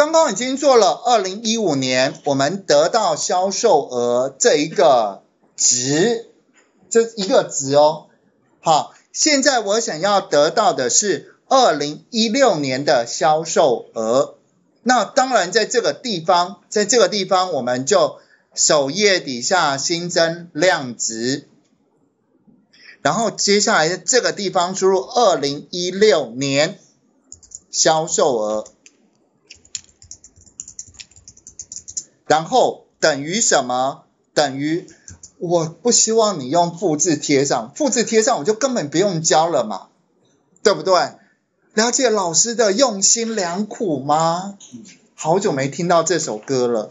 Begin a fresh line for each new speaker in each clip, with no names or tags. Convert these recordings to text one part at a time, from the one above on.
刚刚已经做了2015年，我们得到销售额这一个值，这一个值哦。好，现在我想要得到的是2016年的销售额。那当然在这个地方我们就首页底下新增量值，然后接下来这个地方输入2016年销售额，然后等于什么？等于我不希望你用复制贴上，复制贴上我就根本不用教了嘛，对不对？了解老师的用心良苦吗？好久没听到这首歌了。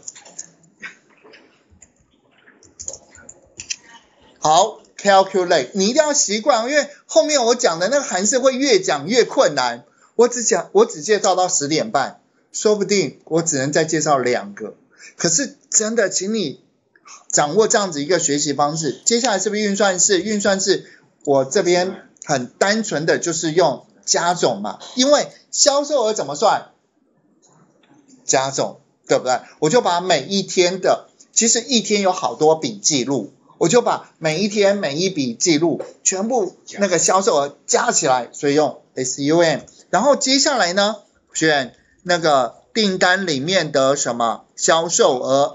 好 ，calculate， 你一定要习惯，因为后面我讲的那个函数会越讲越困难。我只介绍到10点半，说不定我只能再介绍2个。可是真的，请你掌握这样子一个学习方式。接下来是不是运算式？运算式我这边很单纯的就是用加总嘛，因为销售额怎么算？加总，对不对？我就把每一天的，其实一天有好多笔记录，我就把每一天每一笔记录全部那个销售额加起来，所以用 SUM。然后接下来呢，选那个订单里面的什么销售额，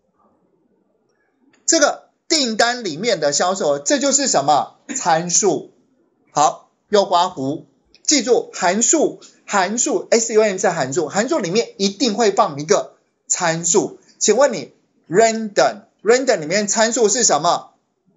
这个订单里面的销售额，这就是什么参数。好，右刮弧，记住函数 SUM 在函数里面一定会放一个参数。请问你 random 里面参数是什么？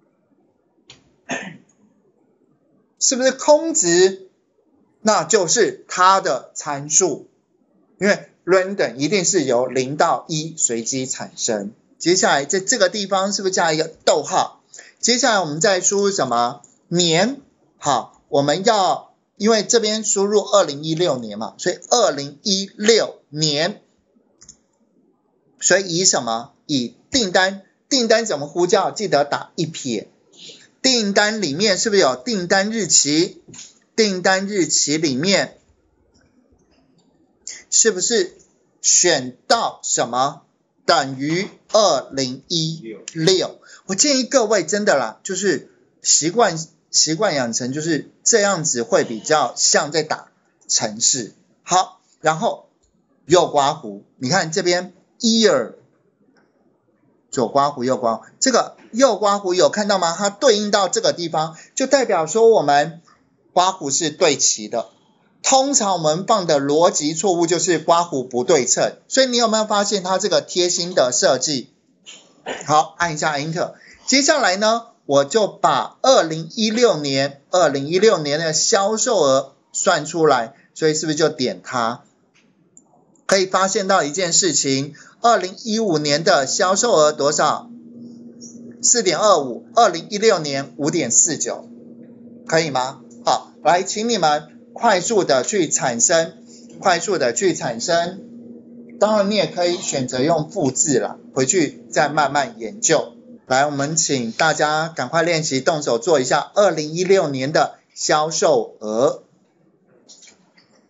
是不是空值？那就是它的参数，因为 random 一定是由0到1随机产生。接下来在这个地方是不是加一个逗号？接下来我们再输入什么？年。好，我们要因为这边输入2016年嘛，所以2016年，所以以什么？以订单怎么呼叫？记得打1撇。订单里面是不是有订单日期？订单日期里面是不是选到什么？等于2016。我建议各位真的啦，就是习惯养成就是这样子，会比较像在打程式。好，然后右刮弧，你看这边 year， 左刮弧右刮弧，这个右刮弧有看到吗？它对应到这个地方，就代表说我们刮弧是对齐的。通常我们放的逻辑错误就是刮弧不对称，所以你有没有发现它这个贴心的设计？好，按一下 Enter。接下来呢，我就把2016年的销售额算出来，所以是不是就点它？可以发现到一件事情，2015年的销售额多少？ 4.25， 2016年 5.49， 可以吗？好，来请你们快速的去产生，当然你也可以选择用复制啦，回去再慢慢研究。来，我们请大家赶快练习，动手做一下2016年的销售额。